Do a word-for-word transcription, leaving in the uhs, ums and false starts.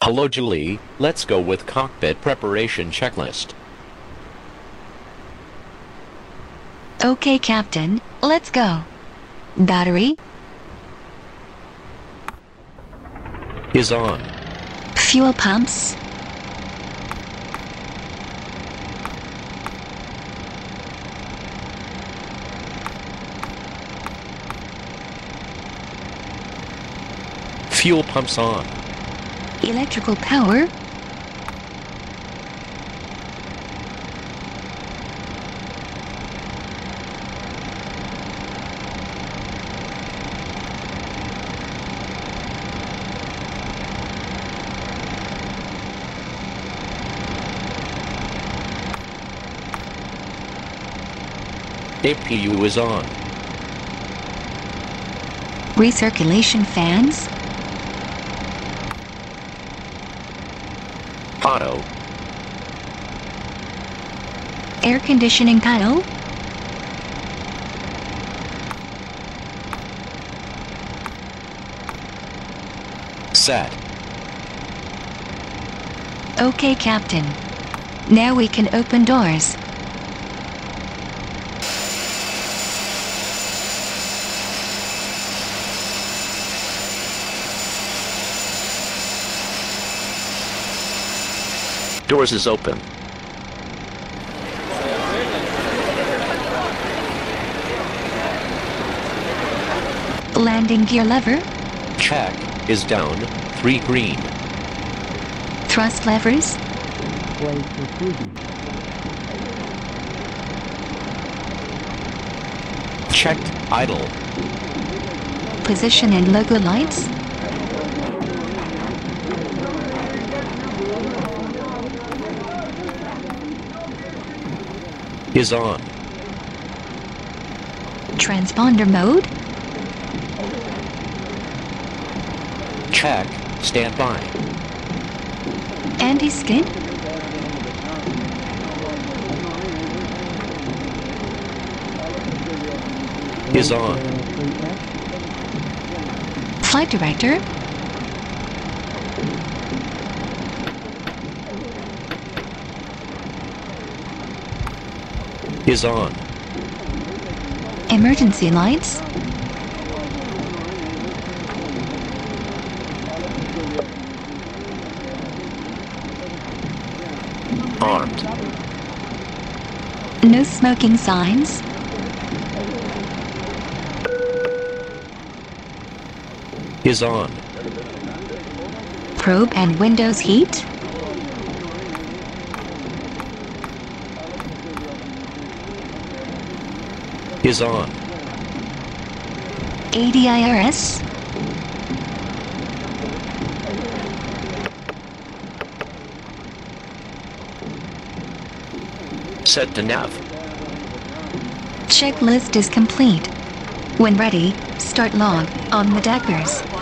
Hello Julie, let's go with cockpit preparation checklist. Okay, Captain, let's go. Battery Is on. fuel pumps, Fuel pumps on. electrical power, A P U is on. recirculation fans, Auto. air conditioning panel, Set. Okay, Captain. Now we can open doors. Doors is open. Landing gear lever, Check. Is down. Three green. thrust levers, Checked. Idle. position and logo lights, Is on. transponder mode, Check. Stand by. anti-skid, Is on. flight director, Is on. emergency lights, Armed. no smoking signs, Is on. probe and windows heat, Is on. A D I R S, Set to nav. checklist is complete. When ready, start log on the Deckers.